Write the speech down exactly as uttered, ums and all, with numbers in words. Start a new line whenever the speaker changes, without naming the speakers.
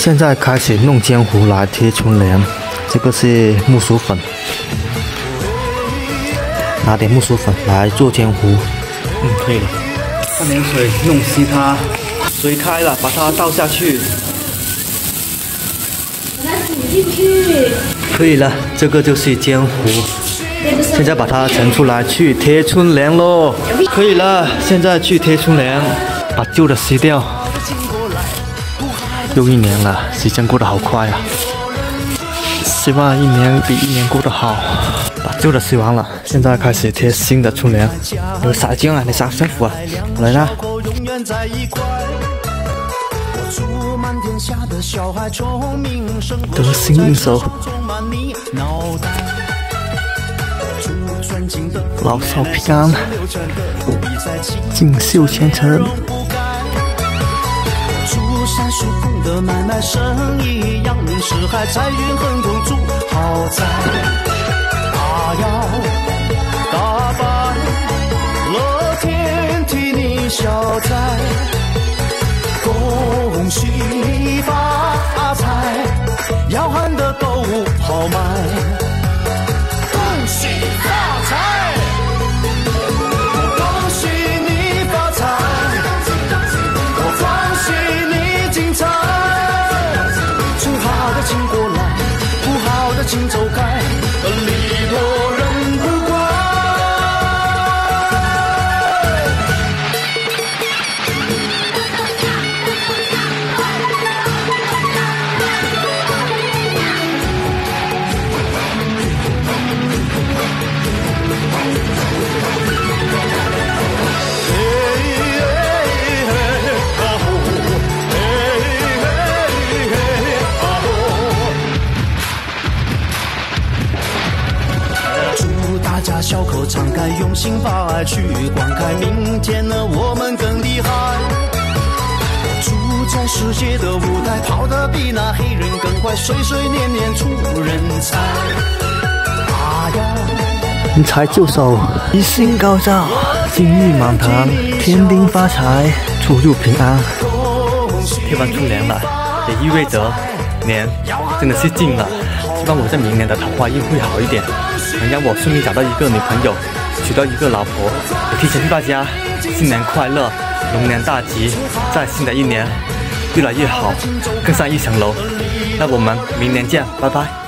现在开始弄浆糊来贴春联，这个是木薯粉，拿点木薯粉来做浆糊。嗯，可以了。放点水弄稀它，水开了，把它倒下去。
把它煮进去。
可以了，这个就是浆糊。现在把它盛出来去贴春联喽。可以了，现在去贴春联，把旧的撕掉。 又一年了，时间过得好快啊！希望一年比一年过得好。把旧的撕完了，现在开始贴新的春联。有撒浆啊，你撒辛苦啊！来啦！得心应手，老少平安，锦绣前程。
山树功德买卖生意，阳明四海，财运亨通，祝好财。大摇大摆，乐天替你消灾，恭喜发财，要喊得购物好卖，恭喜发财。 请走开，礼多人不怪。小口常开，用心把爱去灌溉，明天呢我们更厉害。住在世界的舞台，跑得比那黑人更快，岁岁年年出人才。啊呀，
人才就手，一心高照，金玉满堂，天丁发财，出入平安。贴完春联了，也意味着年真的是近了。希望我在明年的桃花运会好一点。 能让我顺利找到一个女朋友，娶到一个老婆。我提前祝大家新年快乐，龙年大吉，在新的一年越来越好，更上一层楼。那我们明年见，拜拜。